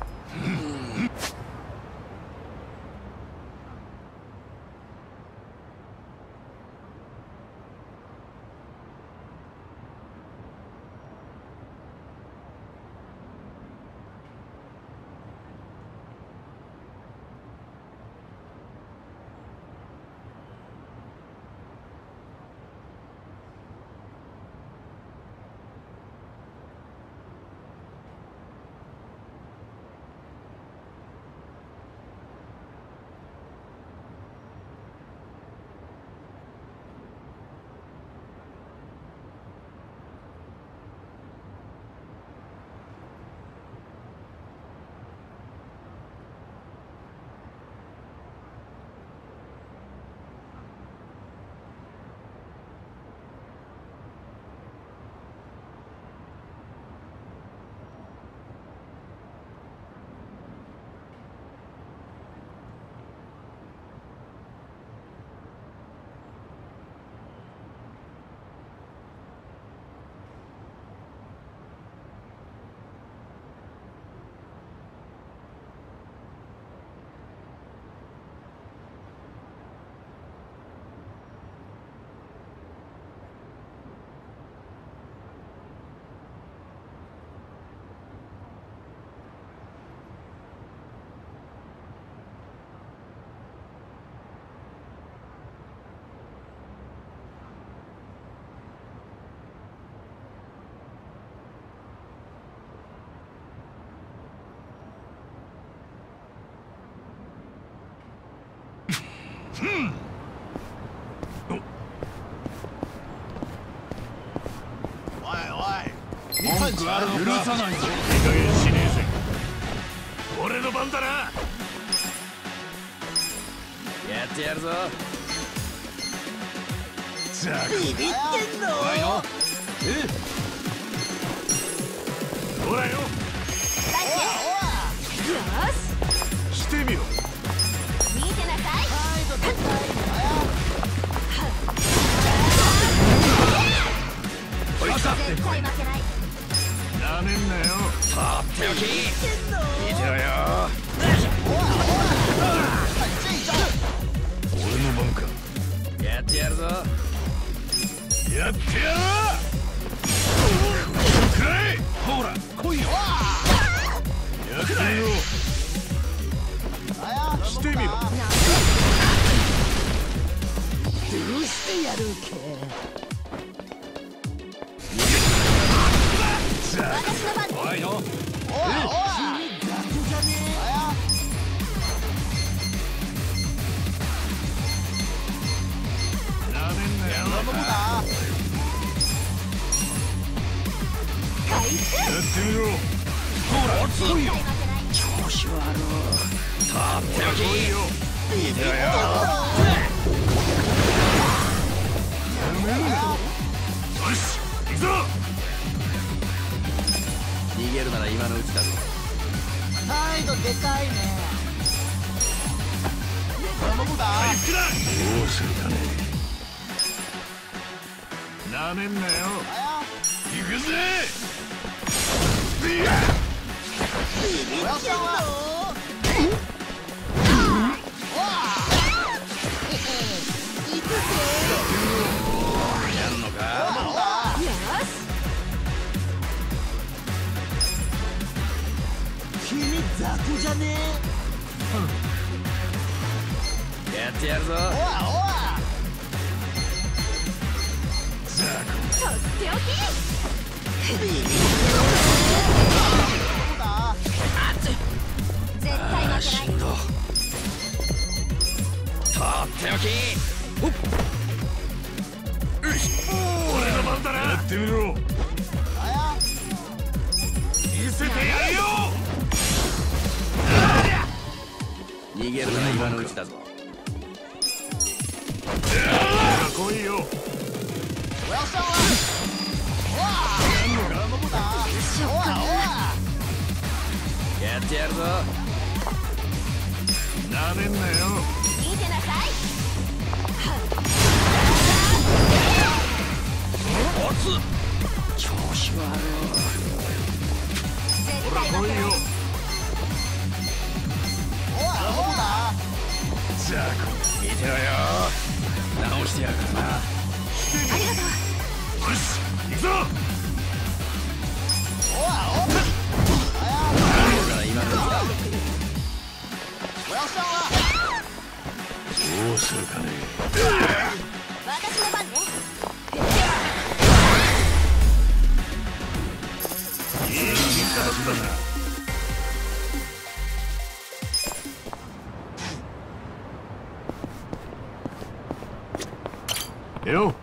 文句あるのか。許さないぞ。いい加減しねえぜ。俺の番だな。 やってやるぞ。 ビビってんの。怖いの。え？ほらよ。よし。してみろ。 見てなさい。絶対負けない。 なめんなよ。 とっておき。見てろよ。 俺の番か。 やってやるぞ。 やってやる。くらい。ほら来いよ。やってみろ。してみろ。 どうしてやるけ。 怖いの。 おいおい。逆じゃねなめんなよ。やってみろ。ほら来いよ。 調子悪い。とっておき。見てろよ。 よし行くぞ。 逃げるなら今のうちだぞ。 態度でかいね。 回復だ。どうするかね。なめんなよ。行くぜ。ビビってんの。 やるのか。 君雑魚じゃねえ。やってやるぞ。 おいおい。 とっておき。絶対負けない。 しんど。とっておき。 俺の番だな。やってみろ。見せてやるよ。 逃げるなら今のうちだぞ。 来いよ。 やってやるぞ。 なめんなよ。 見てなさい。 おつ。調子悪い。 絶対負けない。 見てろよ。直してやるからな。 ありがとう。 よし行くぞ。 今のうちだ。 どうするかね。 私の番ね。 いい見方だな。よ。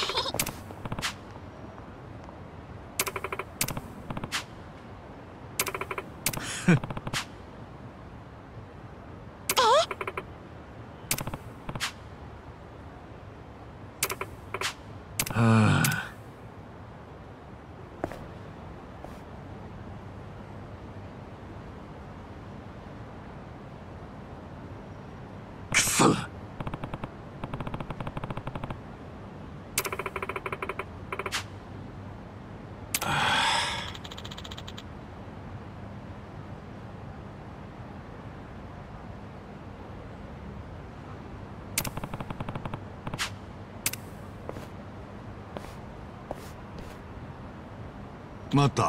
はあ。くそ。 待った。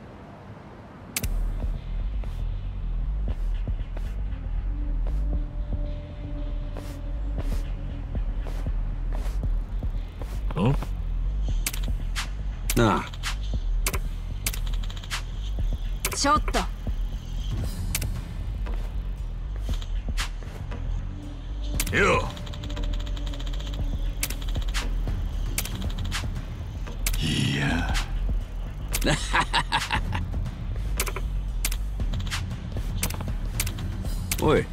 ん？ なあ。 ちょっと。 よ。 おい。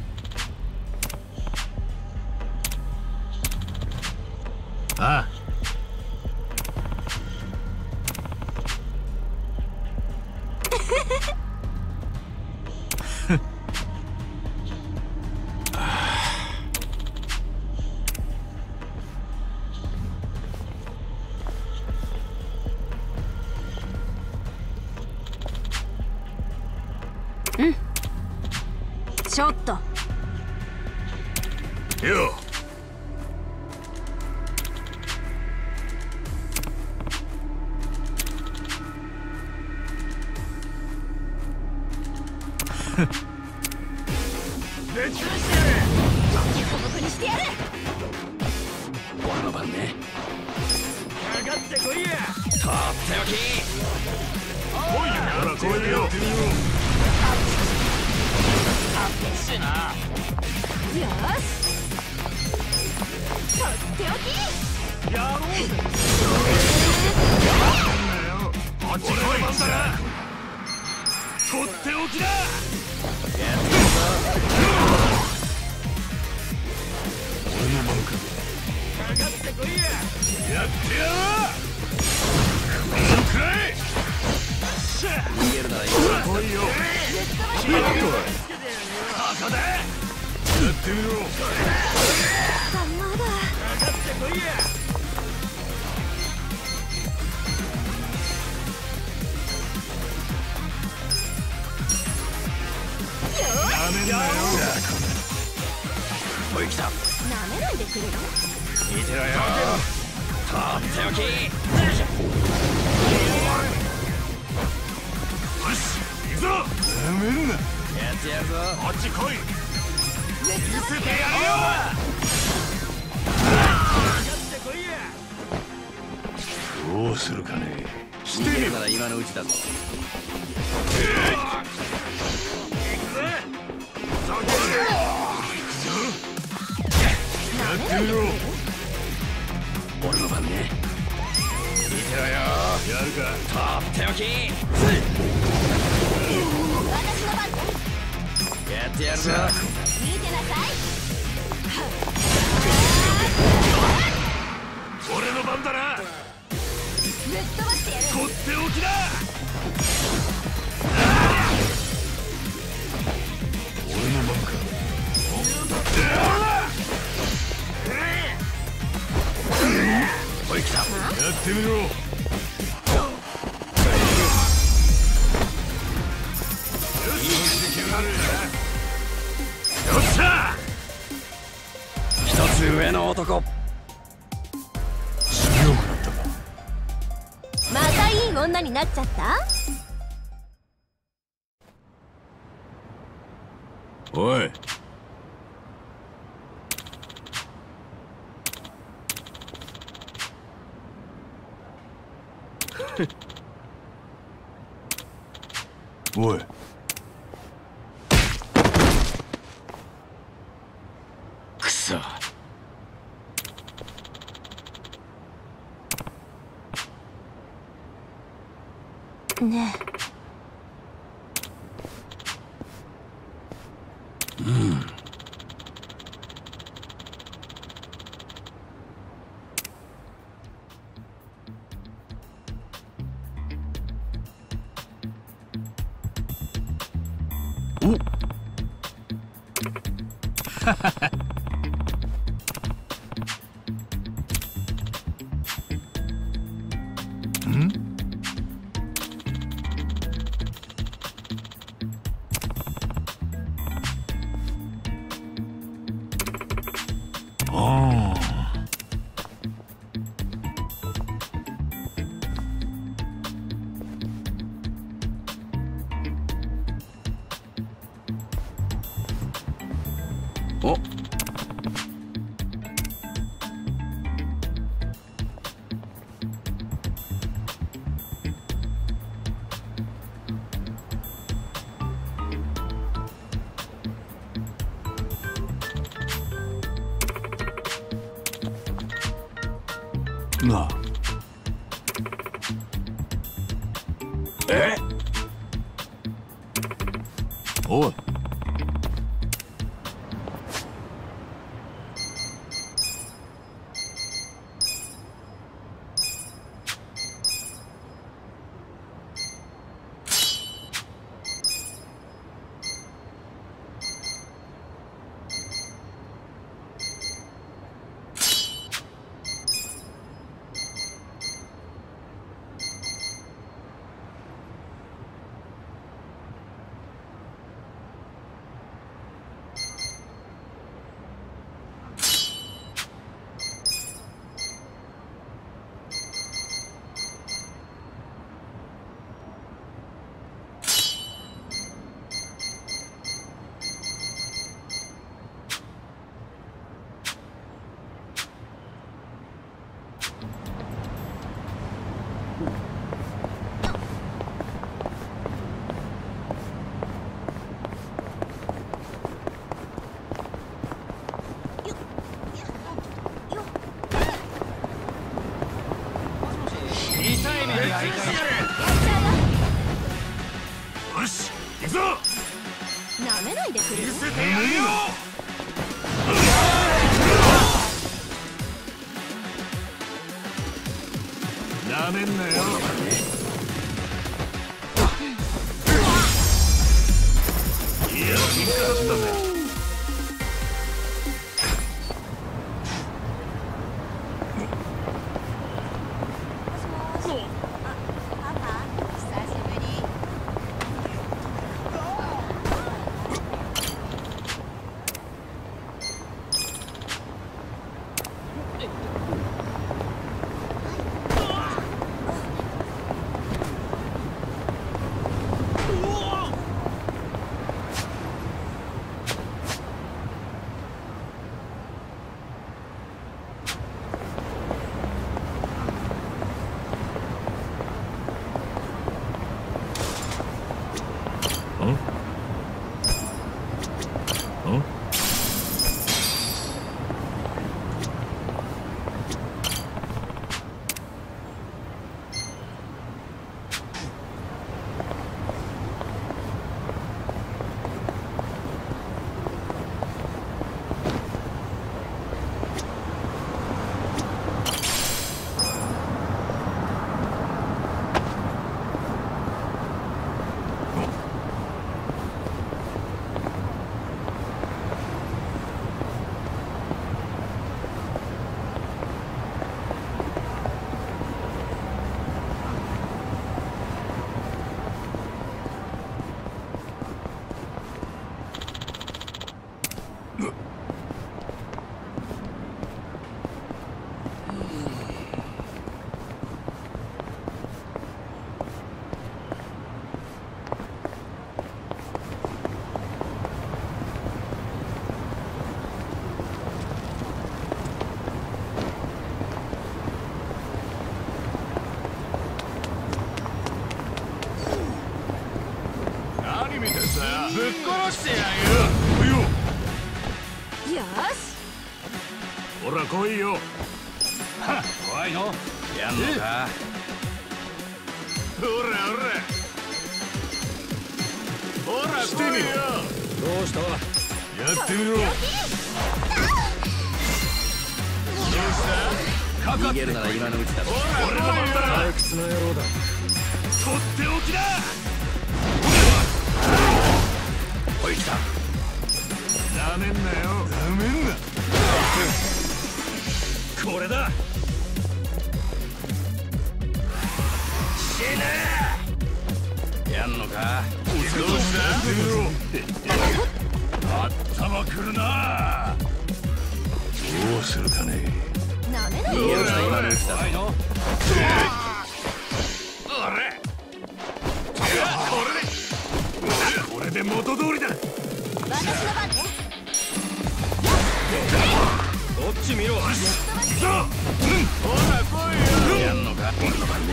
ああ。 うん。ちょっと。 よ。 ぶっ潰してやる。孤独にしてやる。 俺の番ね。 かかってこいや。 とっておき。 来いよ。ほら来いよ。 しいな。 よし。とっておき。 やろうぜ。 あっち来い。番だな。とっておきだ。 やってるぞ。 俺の番か。 かかってこいや。 やってやろう。このくらい。 逃げるなら来いよ。 ぶっ飛ばしてやる。 赤だ。やってみろ。 まだ。 かかってこいや。 なめんなよ。 おい来た。 なめないでくれる。 見てろよ。とっておき。 よし、行くぞ。なめんな。 やってやるぞ。 こっち来い。見せてやるよ。 かかってこいや。 どうするかね。 逃げるなら今のうちだぞ。 やってみろ。 俺の番ね。見てろよ。 やるか。 とっておき。 私の番ね。 やってやるぞ。 見てなさい。 俺の番だな。 ぶっ飛ばしてやる。 とっておきだ。俺の番か。 おい来た。 やってみろ。よっしゃ。 一つ上の男。 強くなったか。 またいい女になっちゃった。 おい。 おい。 くそ。 ねえ。うん。おっ。 ん？ああ。 お。 なあ。 おい。 よし、行くぞ。 なめないでくれる。 見せてやるよ。なめんなよ。いや、喧嘩だったぜ。ぶっ殺してやるよ。 よし。 ほら来いよ。 はっ、怖いの。やんのか。 ほらほら。ほらしてみろ。 どうした。 やってみろ。どうした。 逃げるなら今のうちだ。 俺の番だ。 退屈な野郎だ。 とっておきだ。 おい、来た。 なめんなよ。なめんな。これだ。死ね。 やんのか。 どうした。頭くるな。どうするかね。 なめない逃げるなら今のうちだ。の。 あれ。これで元通りだ。 私の番ね。 こっち見ろ。行くぞ。ほら来いよ。 やんのか。俺の番ね。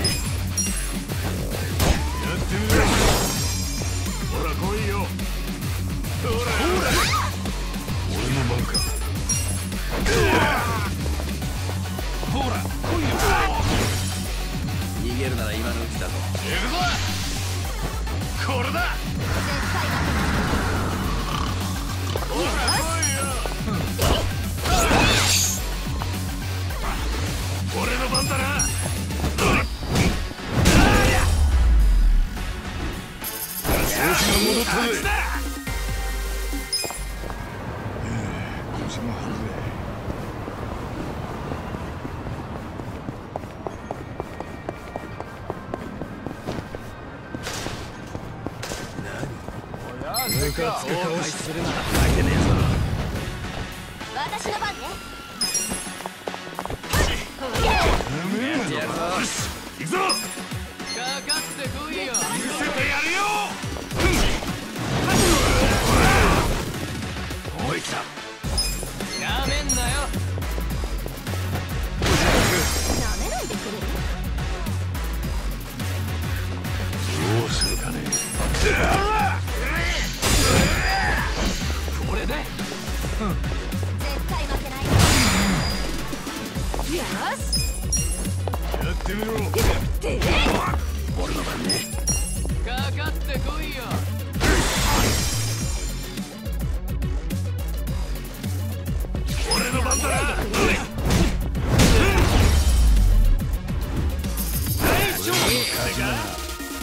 やってみろ。ほら来いよ。ほらほら。俺の番か。ほら来いよ。 逃げるなら今のうちだぞ。 行くぞ。これだ。 絶対負けない。 俺の番だな。調子が戻ったぜ。腰も外れ。ムカつく顔するなら泣いてねえぞ。 私の番ね。 やってやるぞ。よし、行くぞ。かかってこいよ。見せてやるよ。おい、来た。なめんなよ。 なめないでくれる？ どうするかね。これで、うん、 絶対負けない。よし、 やってみろ。 て俺の番ね。 かかってこいよ。俺の番だな。大丈夫か。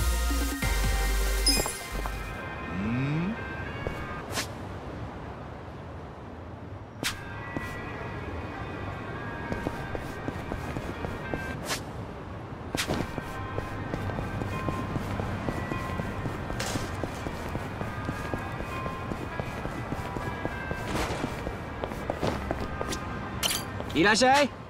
いらっしゃい。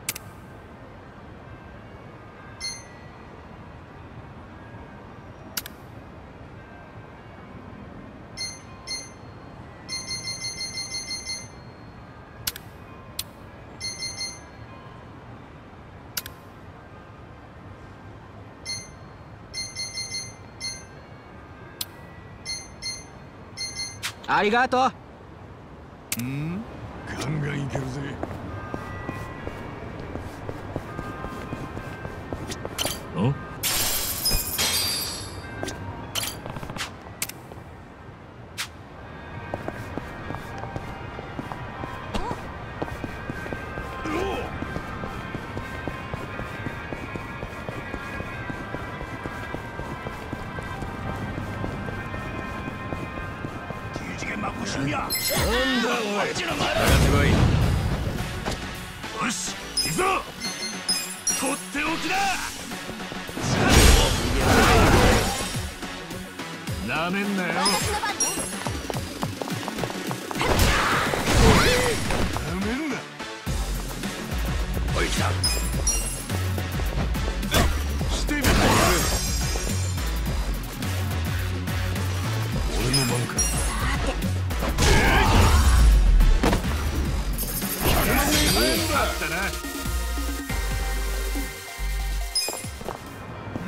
ありがとう。 うん、ガンガンいけるぜ。ん？なんだおい。こっちの前だ。上がってこい。よし、行くぞ。とっておきだ。なめんなよ。 私の番ね。 なめんな。 おい、来た。 してみろ。俺の番か。あったな。うん。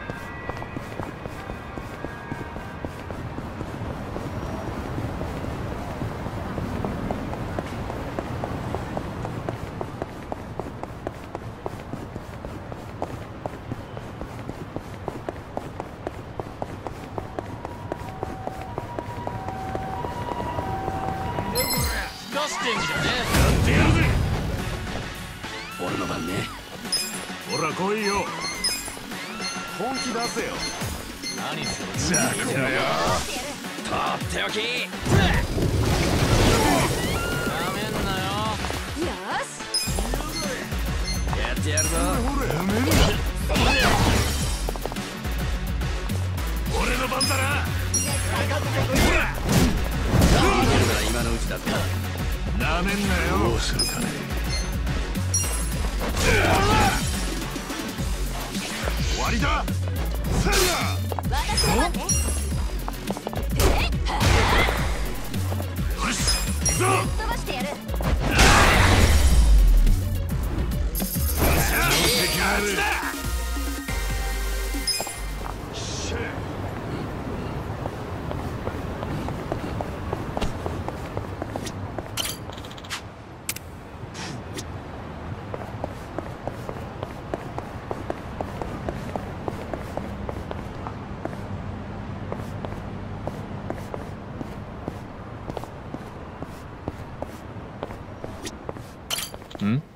出してんじゃねえ。やってやるぜ。 俺の番ね。 ほら来いよ。 本気出せよ。 何する。じゃあ来いよ。 とっておき。 なめんなよ。 よし、 やってやるぞ。 ほらやめんな。俺の番だな。ほら。 今のうちだってなめんなよ。どうするかね。終わりだ。さあ、 私の番ね。 よし、行くぞ。 飛ばしてやる。 あっちだ。 ん